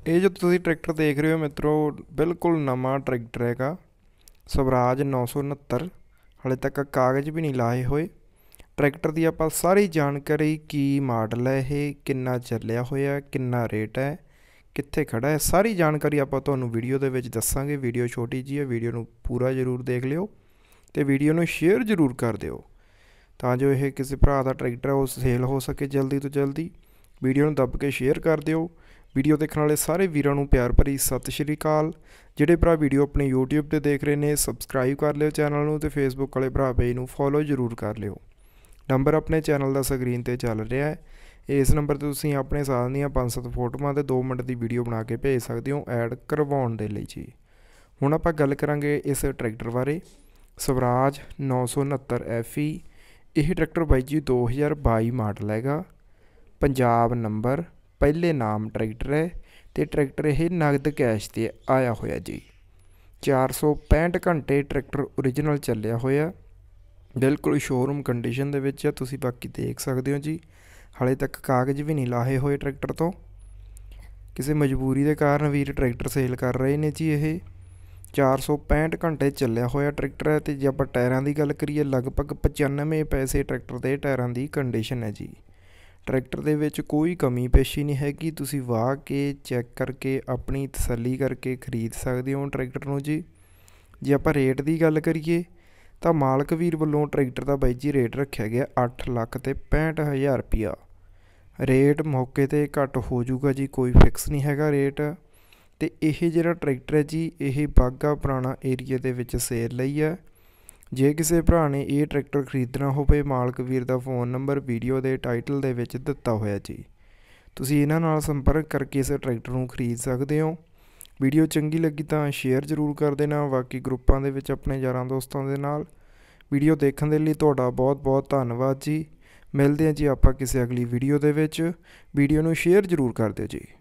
ਇਹ ਜੋ ਤੁਸੀਂ ਟਰੈਕਟਰ ਦੇਖ ਰਹੇ ਹੋ ਮਿੱਤਰੋ, ਬਿਲਕੁਲ ਨਵਾਂ ਟਰੈਕਟਰ ਹੈਗਾ। ਸਵਰਾਜ 969 ਹਾਲੇ ਤੱਕ ਕਾਗਜ਼ ਵੀ ਨਹੀਂ ਲਾਏ ਹੋਏ। ਟਰੈਕਟਰ ਦੀ ਆਪਾਂ ਸਾਰੀ ਜਾਣਕਾਰੀ, ਕੀ ਮਾਡਲ ਹੈ ਇਹ, ਕਿੰਨਾ ਚੱਲਿਆ ਹੋਇਆ, ਕਿੰਨਾ ਰੇਟ ਹੈ, ਕਿੱਥੇ ਖੜਾ ਹੈ, ਸਾਰੀ ਜਾਣਕਾਰੀ ਆਪਾਂ ਤੁਹਾਨੂੰ ਵੀਡੀਓ ਦੇ ਵਿੱਚ ਦੱਸਾਂਗੇ। ਵੀਡੀਓ ਛੋਟੀ ਜਿਹੀ ਹੈ, ਵੀਡੀਓ ਨੂੰ ਪੂਰਾ ਜ਼ਰੂਰ ਦੇਖ ਲਿਓ ਅਤੇ ਵੀਡੀਓ ਨੂੰ ਸ਼ੇਅਰ ਜ਼ਰੂਰ ਕਰ ਦਿਓ ਤਾਂ ਜੋ ਇਹ ਕਿਸੇ ਭਰਾ ਦਾ ਟਰੈਕਟਰ ਉਹ ਸੇਲ ਹੋ ਸਕੇ ਜਲਦੀ ਤੋਂ ਜਲਦੀ। ਵੀਡੀਓ ਨੂੰ ਦੱਬ ਕੇ ਸ਼ੇਅਰ ਕਰ ਦਿਓ। ਵੀਡੀਓ ਦੇਖਣ ਵਾਲੇ ਸਾਰੇ ਵੀਰਾਂ ਨੂੰ ਪਿਆਰ ਭਰੀ ਸਤਿ ਸ਼੍ਰੀ ਅਕਾਲ। ਜਿਹੜੇ ਭਰਾ ਵੀਡੀਓ ਆਪਣੇ YouTube 'ਤੇ ਦੇਖ ਰਹੇ ਨੇ, ਸਬਸਕ੍ਰਾਈਬ ਕਰ ਲਿਓ ਚੈਨਲ ਨੂੰ, ਅਤੇ ਫੇਸਬੁੱਕ ਵਾਲੇ ਭਰਾ ਪੇਜ ਨੂੰ ਫੋਲੋ ਜ਼ਰੂਰ ਕਰ ਲਿਓ। ਨੰਬਰ ਆਪਣੇ ਚੈਨਲ ਦਾ ਸਕਰੀਨ 'ਤੇ ਚੱਲ ਰਿਹਾ ਹੈ। ਇਸ ਨੰਬਰ 'ਤੇ ਤੁਸੀਂ ਆਪਣੇ ਸਾਲ ਦੀਆਂ 5-7 ਫੋਟੋਆਂ ਅਤੇ 2 ਮਿੰਟ ਦੀ ਵੀਡੀਓ ਬਣਾ ਕੇ ਭੇਜ ਸਕਦੇ ਹੋ ਐਡ ਕਰਵਾਉਣ ਦੇ ਲਈ ਜੀ। ਹੁਣ ਆਪਾਂ ਗੱਲ ਕਰਾਂਗੇ ਇਸ ਟਰੈਕਟਰ ਬਾਰੇ। ਸਵਰਾਜ 969 FE। ਇਹ ਟਰੈਕਟਰ ਬਾਈ ਜੀ 2022 ਮਾਡਲ ਹੈਗਾ। ਪੰਜਾਬ ਨੰਬਰ, ਪਹਿਲੇ ਨਾਮ ਟਰੈਕਟਰ ਹੈ ਅਤੇ ਟਰੈਕਟਰ ਇਹ ਨਗਦ ਕੈਸ਼ 'ਤੇ ਆਇਆ ਹੋਇਆ ਜੀ। 465 ਘੰਟੇ ਟਰੈਕਟਰ ਓਰੀਜਨਲ ਚੱਲਿਆ ਹੋਇਆ, ਬਿਲਕੁਲ ਸ਼ੋਰੂਮ ਕੰਡੀਸ਼ਨ ਦੇ ਵਿੱਚ ਆ। ਤੁਸੀਂ ਬਾਕੀ ਦੇਖ ਸਕਦੇ ਹੋ ਜੀ, ਹਾਲੇ ਤੱਕ ਕਾਗਜ਼ ਵੀ ਨਹੀਂ ਲਾਹੇ ਹੋਏ ਟਰੈਕਟਰ ਤੋਂ। ਕਿਸੇ ਮਜਬੂਰੀ ਦੇ ਕਾਰਨ ਵੀਰ ਟਰੈਕਟਰ ਸੇਲ ਕਰ ਰਹੇ ਨੇ ਜੀ। ਇਹ 465 ਘੰਟੇ ਚੱਲਿਆ ਹੋਇਆ ਟਰੈਕਟਰ ਹੈ। ਅਤੇ ਜੇ ਆਪਾਂ ਟਾਇਰਾਂ ਦੀ ਗੱਲ ਕਰੀਏ, ਲਗਭਗ 95 ਪੈਸੇ ਟਰੈਕਟਰ ਦੇ ਟਾਇਰਾਂ ਦੀ ਕੰਡੀਸ਼ਨ ਹੈ ਜੀ। ਟਰੈਕਟਰ ਦੇ ਵਿੱਚ ਕੋਈ ਕਮੀ ਪੇਸ਼ੀ ਨਹੀਂ ਹੈਗੀ। ਤੁਸੀਂ ਵਾਹ ਕੇ ਚੈੱਕ ਕਰਕੇ ਆਪਣੀ ਤਸੱਲੀ ਕਰਕੇ ਖਰੀਦ ਸਕਦੇ ਹੋ ਟਰੈਕਟਰ ਨੂੰ ਜੀ। ਜੇ ਆਪਾਂ ਰੇਟ ਦੀ ਗੱਲ ਕਰੀਏ ਤਾਂ ਮਾਲਕ ਵੀਰ ਵੱਲੋਂ ਟਰੈਕਟਰ ਦਾ ਬਾਈ ਜੀ ਰੇਟ ਰੱਖਿਆ ਗਿਆ 8,65,000 ਰੁਪਈਆ। ਰੇਟ ਮੌਕੇ 'ਤੇ ਘੱਟ ਹੋ ਜਾਊਗਾ ਜੀ, ਕੋਈ ਫਿਕਸ ਨਹੀਂ ਹੈਗਾ ਰੇਟ। ਅਤੇ ਇਹ ਜਿਹੜਾ ਟਰੈਕਟਰ ਹੈ ਜੀ, ਇਹ ਬਾਘਾ ਪੁਰਾਣਾ ਏਰੀਏ ਦੇ ਵਿੱਚ ਸੇਲ ਲਈ ਹੈ। ਜੇ ਕਿਸੇ ਭਰਾ ਨੇ ਇਹ ਟਰੈਕਟਰ ਖਰੀਦਣਾ ਹੋਵੇ, ਮਾਲਕ ਵੀਰ ਦਾ ਫ਼ੋਨ ਨੰਬਰ ਵੀਡੀਓ ਦੇ ਟਾਈਟਲ ਦੇ ਵਿੱਚ ਦਿੱਤਾ ਹੋਇਆ ਜੀ। ਤੁਸੀਂ ਇਹਨਾਂ ਨਾਲ ਸੰਪਰਕ ਕਰਕੇ ਇਸ ਟਰੈਕਟਰ ਨੂੰ ਖਰੀਦ ਸਕਦੇ ਹੋ। ਵੀਡੀਓ ਚੰਗੀ ਲੱਗੀ ਤਾਂ ਸ਼ੇਅਰ ਜ਼ਰੂਰ ਕਰ ਦੇਣਾ, ਬਾਕੀ ਗਰੁੱਪਾਂ ਦੇ ਵਿੱਚ ਆਪਣੇ ਯਾਰਾਂ ਦੋਸਤਾਂ ਦੇ ਨਾਲ। ਵੀਡੀਓ ਦੇਖਣ ਦੇ ਲਈ ਤੁਹਾਡਾ ਬਹੁਤ ਬਹੁਤ ਧੰਨਵਾਦ ਜੀ। ਮਿਲਦੇ ਹਾਂ ਜੀ ਆਪਾਂ ਕਿਸੇ ਅਗਲੀ ਵੀਡੀਓ ਦੇ ਵਿੱਚ। ਵੀਡੀਓ ਨੂੰ ਸ਼ੇਅਰ ਜ਼ਰੂਰ ਕਰ ਦਿਓ ਜੀ।